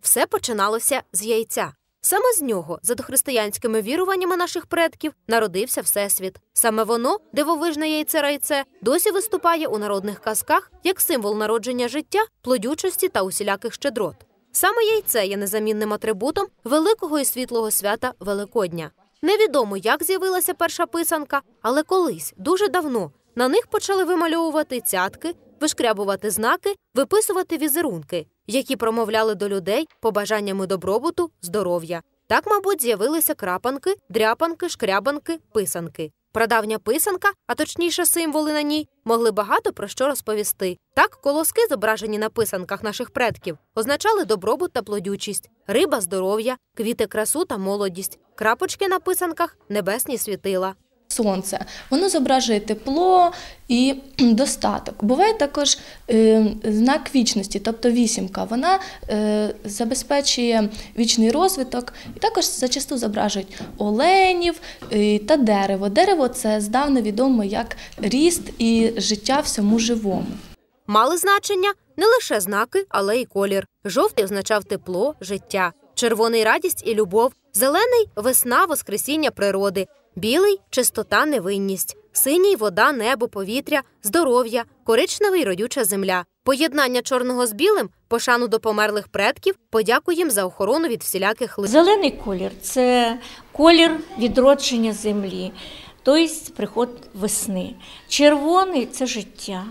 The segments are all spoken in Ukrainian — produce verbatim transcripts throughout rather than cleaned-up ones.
Все починалося з яйця. Саме з нього, за дохристиянськими віруваннями наших предків, народився Всесвіт. Саме воно, дивовижне яйце-райце, досі виступає у народних казках як символ народження життя, плодючості та усіляких щедрот. Саме яйце є незамінним атрибутом великого і світлого свята Великодня. Невідомо, як з'явилася перша писанка, але колись, дуже давно, на них почали вимальовувати цятки, вишкрябувати знаки, виписувати візерунки, які промовляли до людей побажаннями добробуту, здоров'я. Так, мабуть, з'явилися крапанки, дряпанки, шкрябанки, писанки. Прадавня писанка, а точніше символи на ній, могли багато про що розповісти. Так, колоски, зображені на писанках наших предків, означали добробут та плодючість, риба – здоров'я, квіти – красу та молодість, крапочки на писанках – небесні світила. Сонце. Воно зображує тепло і достаток. Буває також е, знак вічності, тобто вісімка. Вона е, забезпечує вічний розвиток і також зачасту зображують оленів е, та дерево. Дерево – це здавна відомо як ріст і життя всьому живому. Мали значення не лише знаки, але й колір. Жовтий означав тепло, життя, червоний – радість і любов, зелений – весна, воскресіння природи, білий – чистота, невинність, синій – вода, небо, повітря, здоров'я, коричневий – родюча земля. Поєднання чорного з білим – пошану до померлих предків, подяку їм за охорону від всіляких лих. Зелений колір – це колір відродження землі, тобто приход весни. Червоний – це життя.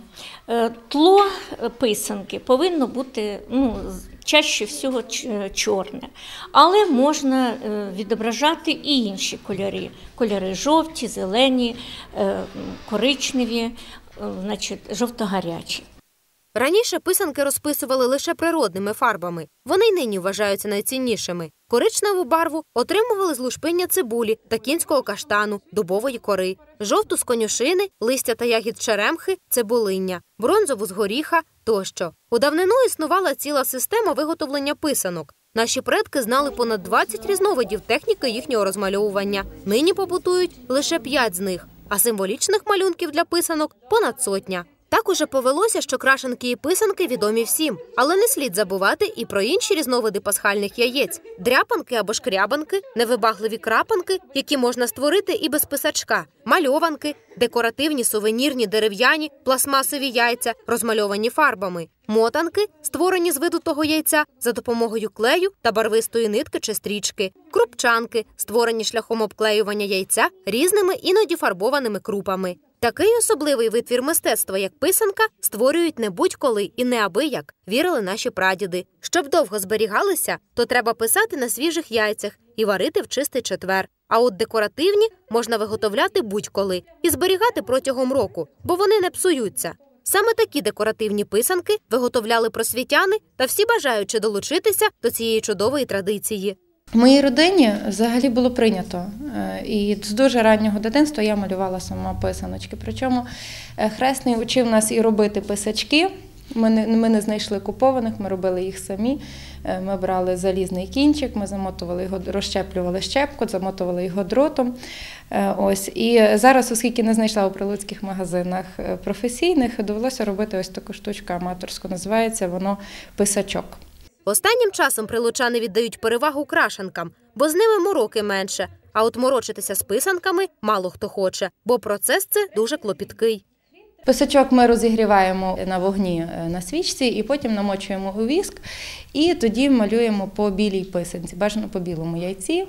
Тло писанки повинно бути, ну, чаще всього чорне, але можна відображати і інші кольори. Кольори жовті, зелені, коричневі, значить, жовто-гарячі. Раніше писанки розписували лише природними фарбами. Вони й нині вважаються найціннішими. Коричневу барву отримували з лушпиння цибулі та кінського каштану, дубової кори, жовту з конюшини, листя та ягід черемхи, цибулиння, бронзову з горіха тощо. У давнину існувала ціла система виготовлення писанок. Наші предки знали понад двадцять різновидів техніки їхнього розмальовування. Нині побутують лише п'ять з них, а символічних малюнків для писанок – понад сотня. Так уже повелося, що крашенки і писанки відомі всім. Але не слід забувати і про інші різновиди пасхальних яєць. Дряпанки або шкрябанки, невибагливі крапанки, які можна створити і без писачка. Мальованки, декоративні, сувенірні, дерев'яні, пластмасові яйця, розмальовані фарбами. Мотанки, створені з видутого яйця за допомогою клею та барвистої нитки чи стрічки. Крупчанки, створені шляхом обклеювання яйця різними іноді фарбованими крупами. Такий особливий витвір мистецтва, як писанка, створюють не будь-коли і не аби-як, вірили наші прадіди. Щоб довго зберігалися, то треба писати на свіжих яйцях і варити в чистий четвер. А от декоративні можна виготовляти будь-коли і зберігати протягом року, бо вони не псуються. Саме такі декоративні писанки виготовляли просвітяни та всі бажаючи долучитися до цієї чудової традиції. В моїй родині взагалі було прийнято, і з дуже раннього дитинства я малювала сама писаночки. Причому хресний учив нас і робити писачки. Ми не, ми не знайшли купованих, ми робили їх самі. Ми брали залізний кінчик, ми замотували його, розщеплювали щепку, замотували його дротом. Ось. І зараз, оскільки не знайшла у прилуцьких магазинах професійних, довелося робити ось таку штучку аматорську, називається воно писачок. Останнім часом прилучани віддають перевагу крашанкам, бо з ними мороки менше, а от морочитися з писанками мало хто хоче, бо процес це дуже клопіткий. Писачок ми розігріваємо на вогні на свічці і потім намочуємо у віск і тоді малюємо по білій писанці, бажано по білому яйці,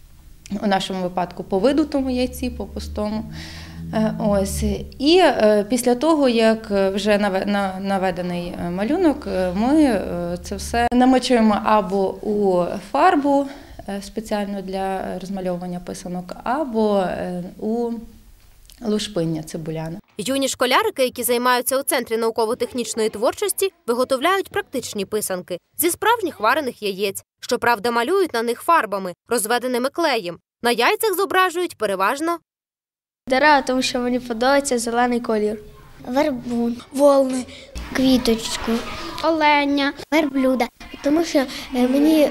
у нашому випадку по видутому яйці, по пустому. Ось. І після того, як вже наведений малюнок, ми це все намочуємо або у фарбу спеціально для розмальовування писанок, або у лушпиння цибуляне. Юні школярики, які займаються у Центрі науково-технічної творчості, виготовляють практичні писанки зі справжніх варених яєць. Щоправда, малюють на них фарбами, розведеними клеєм. На яйцях зображують переважно дерева, тому що мені подобається зелений колір. Вербун, волни, квіточку, оленя, верблюда, тому що мені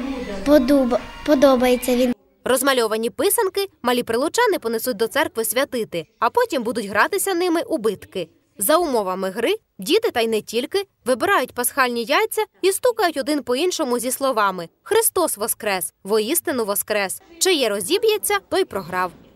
подобається він. Розмальовані писанки малі прилучани понесуть до церкви святити, а потім будуть гратися ними у битки. За умовами гри діти, та й не тільки, вибирають пасхальні яйця і стукають один по іншому зі словами «Христос воскрес! Воістину воскрес!». Чиє розіб'ється, той програв.